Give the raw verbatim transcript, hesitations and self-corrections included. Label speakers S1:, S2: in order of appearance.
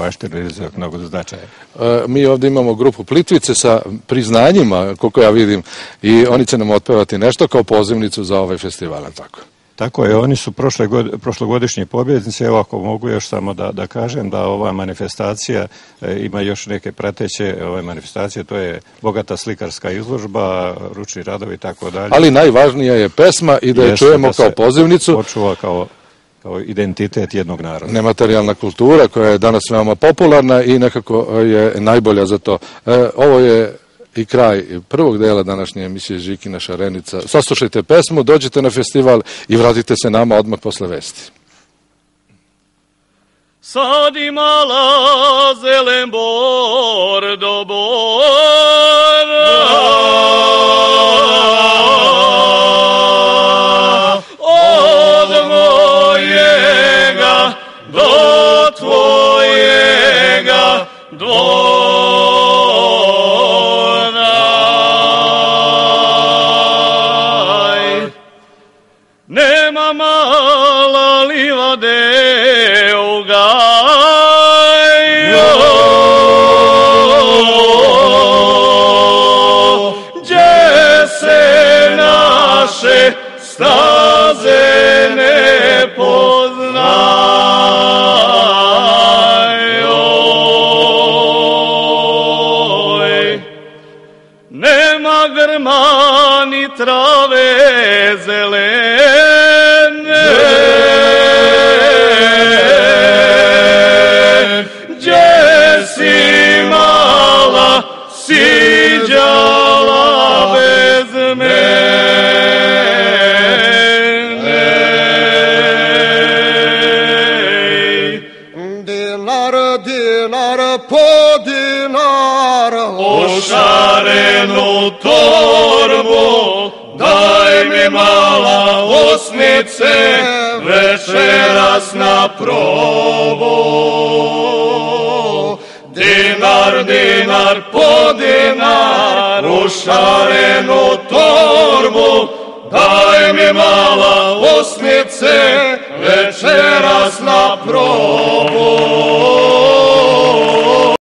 S1: baštinu ili za mnogo značaja.
S2: Mi ovdje imamo grupu Plitvice sa priznanjima, koliko ja vidim, i oni će nam otpevati nešto kao pozivnicu za ovaj festival, tako?
S1: Tako je, oni su prošle god, prošlogodišnji pobjednici. Evo, ako mogu još samo da, da kažem da ova manifestacija e, ima još neke prateće ove manifestacije, to je bogata slikarska izložba, ručni radovi i tako dalje.
S2: Ali najvažnija je pesma i da je
S1: Jeste,
S2: čujemo
S1: da
S2: kao pozivnicu.
S1: Očuva kao, kao identitet jednog naroda.
S2: Nematerijalna kultura koja je danas veoma popularna i nekako je najbolja za to. E, ovo je i kraj prvog dela današnje emisije Žikina šarenica. Saslušajte pesmu, dođite na festival i vratite se nama odmah posle vesti.
S3: Sad imala zelen bor do bora, od mojega do tvojega dvora. Nema mala livade u gaju, gdje se naše staze ne poznaju. Nema grma ni trave zelene, gdje si mala siđala bez mene.
S4: Dinar, dinar, po dinar,
S3: u šarenu torbu daj mi mala usnice, večeras na probu. Dinar, dinar, po dinar, u šarenu torbu daj mi mala usnice, večeras na probu.